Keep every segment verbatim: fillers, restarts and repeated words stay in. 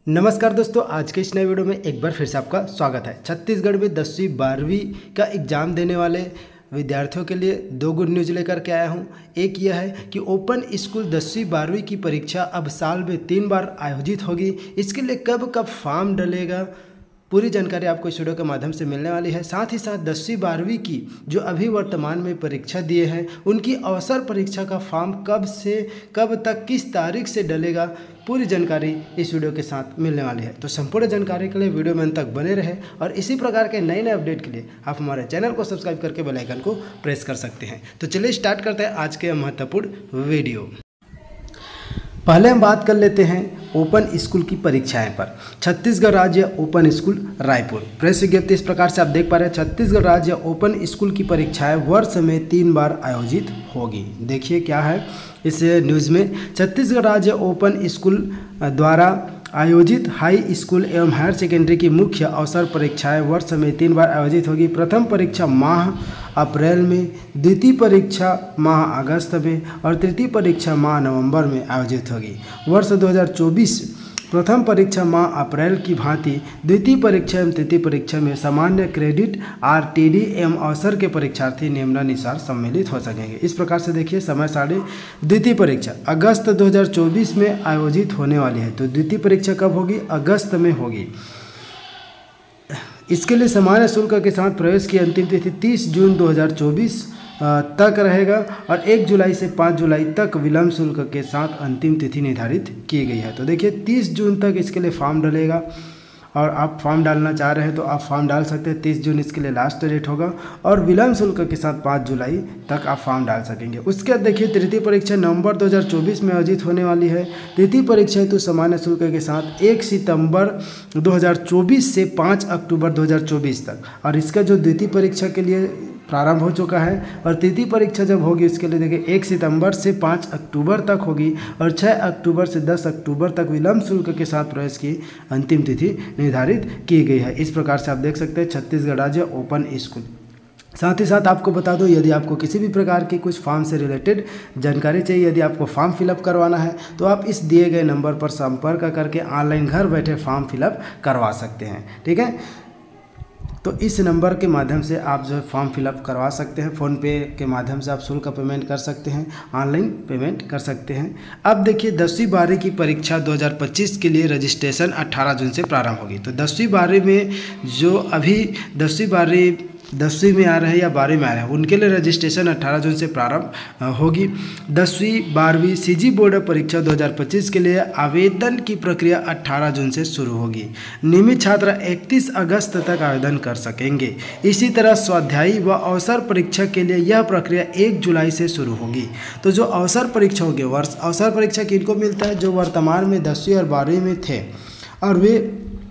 नमस्कार दोस्तों, आज के इस नए वीडियो में एक बार फिर से आपका स्वागत है। छत्तीसगढ़ में दसवीं बारहवीं का एग्ज़ाम देने वाले विद्यार्थियों के लिए दो गुड न्यूज़ लेकर के आया हूं। एक यह है कि ओपन स्कूल दसवीं बारहवीं की परीक्षा अब साल में तीन बार आयोजित होगी। इसके लिए कब कब फॉर्म डलेगा, पूरी जानकारी आपको इस वीडियो के माध्यम से मिलने वाली है। साथ ही साथ दसवीं बारहवीं की जो अभी वर्तमान में परीक्षा दिए हैं उनकी अवसर परीक्षा का फॉर्म कब से कब तक किस तारीख से डलेगा, पूरी जानकारी इस वीडियो के साथ मिलने वाली है। तो संपूर्ण जानकारी के लिए वीडियो में अंत तक बने रहे और इसी प्रकार के नए नए अपडेट के लिए आप हमारे चैनल को सब्सक्राइब करके बेल आइकन को प्रेस कर सकते हैं। तो चलिए स्टार्ट करते हैं आज के महत्वपूर्ण वीडियो। पहले हम बात कर लेते हैं ओपन स्कूल की परीक्षाएं पर। छत्तीसगढ़ राज्य ओपन स्कूल रायपुर प्रेस विज्ञप्ति इस प्रकार से आप देख पा रहे हैं। छत्तीसगढ़ राज्य ओपन स्कूल की परीक्षाएं वर्ष में तीन बार आयोजित होगी। देखिए क्या है इस न्यूज़ में। छत्तीसगढ़ राज्य ओपन स्कूल द्वारा आयोजित हाई स्कूल एवं हायर सेकेंडरी की मुख्य अवसर परीक्षाएं वर्ष में तीन बार आयोजित होगी। प्रथम परीक्षा माह अप्रैल में, द्वितीय परीक्षा माह अगस्त में और तृतीय परीक्षा माह नवंबर में आयोजित होगी। वर्ष दो हज़ार चौबीस प्रथम परीक्षा माह अप्रैल की भांति द्वितीय परीक्षा एवं तृतीय परीक्षा में सामान्य क्रेडिट आरटीडी एवं अवसर के परीक्षार्थी निम्नानुसार सम्मिलित हो सकेंगे। इस प्रकार से देखिए समय सारणी। द्वितीय परीक्षा अगस्त दो हज़ार चौबीस में आयोजित होने वाली है, तो द्वितीय परीक्षा कब होगी? अगस्त में होगी। इसके लिए सामान्य शुल्क के साथ प्रवेश की अंतिम तिथि तीस जून दो हज़ार चौबीस तक रहेगा और एक जुलाई से पाँच जुलाई तक विलम्ब शुल्क के साथ अंतिम तिथि निर्धारित की गई है। तो देखिए तीस जून तक इसके लिए फॉर्म डलेगा और आप फॉर्म डालना चाह रहे हैं तो आप फॉर्म डाल सकते हैं। तीस जून इसके लिए लास्ट डेट होगा और विलम्ब शुल्क के साथ पाँच जुलाई तक आप फॉर्म डाल सकेंगे। उसके बाद देखिए तृतीय परीक्षा नवंबर दो हज़ार चौबीस में आयोजित होने वाली है। तृतीय परीक्षा हेतु सामान्य शुल्क के साथ एक सितंबर दो हज़ार चौबीस से पाँच अक्टूबर दो हज़ार चौबीस तक, और इसका जो द्वितीय परीक्षा के लिए प्रारंभ हो चुका है और तृतीय परीक्षा जब होगी इसके लिए देखिए एक सितंबर से पाँच अक्टूबर तक होगी और छह अक्टूबर से दस अक्टूबर तक विलम्ब शुल्क के साथ प्रवेश की अंतिम तिथि निर्धारित की गई है। इस प्रकार से आप देख सकते हैं छत्तीसगढ़ राज्य ओपन स्कूल। साथ ही साथ आपको बता दो, यदि आपको किसी भी प्रकार की कुछ फॉर्म से रिलेटेड जानकारी चाहिए, यदि आपको फॉर्म फिलअप करवाना है तो आप इस दिए गए नंबर पर संपर्क करके ऑनलाइन घर बैठे फॉर्म फिलअप करवा सकते हैं। ठीक है, तो इस नंबर के माध्यम से आप जो है फॉर्म फिलअप करवा सकते हैं। फ़ोनपे के माध्यम से आप शुल्क का पेमेंट कर सकते हैं, ऑनलाइन पेमेंट कर सकते हैं। अब देखिए दसवीं बारहवीं की परीक्षा दो हज़ार पच्चीस के लिए रजिस्ट्रेशन अठारह जून से प्रारंभ होगी। तो दसवीं बारहवीं में जो अभी दसवीं बारहवीं दसवीं में आ रहे हैं या बारहवीं में आ रहे हैं उनके लिए रजिस्ट्रेशन अठारह जून से प्रारंभ होगी। दसवीं बारहवीं सीजी बोर्ड परीक्षा दो हज़ार पच्चीस के लिए आवेदन की प्रक्रिया अठारह जून से शुरू होगी। नियमित छात्र इकतीस अगस्त तक आवेदन कर सकेंगे। इसी तरह स्वाध्यायी व अवसर परीक्षा के लिए यह प्रक्रिया एक जुलाई से शुरू होगी। तो जो अवसर परीक्षा होगी, वर्ष अवसर परीक्षा किनको मिलता है? जो वर्तमान में दसवीं और बारहवीं में थे और वे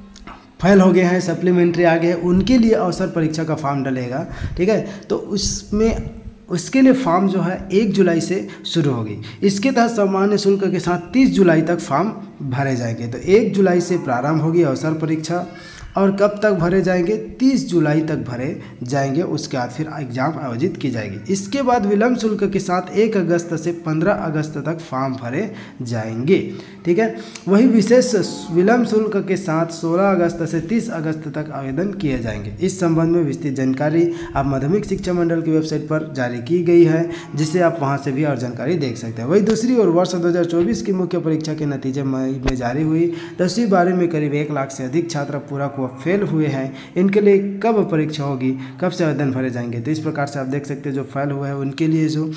फेल हो गए हैं, सप्लीमेंट्री आ गए हैं, उनके लिए अवसर परीक्षा का फॉर्म डलेगा। ठीक है, तो उसमें उसके लिए फॉर्म जो है एक जुलाई से शुरू होगी। इसके तहत सामान्य शुल्क के साथ तीस जुलाई तक फॉर्म भरे जाएंगे। तो एक जुलाई से प्रारंभ होगी अवसर परीक्षा और कब तक भरे जाएंगे? तीस जुलाई तक भरे जाएंगे। उसके बाद फिर एग्जाम आयोजित की जाएगी। इसके बाद विलम्ब शुल्क के साथ एक अगस्त से पंद्रह अगस्त तक फॉर्म भरे जाएंगे। ठीक है, वही विशेष विलम्ब शुल्क के साथ सोलह अगस्त से तीस अगस्त तक आवेदन किए जाएंगे। इस संबंध में विस्तृत जानकारी आप माध्यमिक शिक्षा मंडल की वेबसाइट पर जारी की गई है, जिसे आप वहां से भी और जानकारी देख सकते हैं। वही दूसरी ओर वर्ष दो हज़ार चौबीस की मुख्य परीक्षा के नतीजे मई में जारी हुई। दसवीं बारहवीं में करीब एक लाख से अधिक छात्र पूरा को फेल हुए हैं। इनके लिए कब परीक्षा होगी, कब से आवेदन भरे जाएंगे? तो इस प्रकार से आप देख सकते हैं जो फेल हुए हैं उनके लिए जो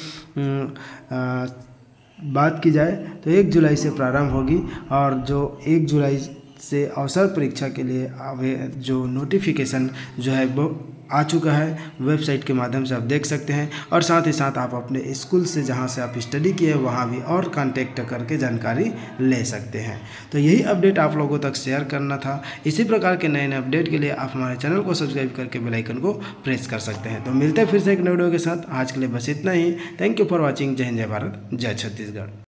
आ, बात की जाए तो एक जुलाई से प्रारंभ होगी और जो एक जुलाई से अवसर परीक्षा के लिए जो नोटिफिकेशन जो है वो आ चुका है, वेबसाइट के माध्यम से आप देख सकते हैं। और साथ ही साथ आप अपने स्कूल से जहां से आप स्टडी किए वहां भी और कांटेक्ट करके जानकारी ले सकते हैं। तो यही अपडेट आप लोगों तक शेयर करना था। इसी प्रकार के नए नए अपडेट के लिए आप हमारे चैनल को सब्सक्राइब करके बेल आइकन को प्रेस कर सकते हैं। तो मिलते हैं फिर से एक नए वीडियो के साथ। आज के लिए बस इतना ही। Thank you for watching. जय हिंद, जय भारत, जय छत्तीसगढ़।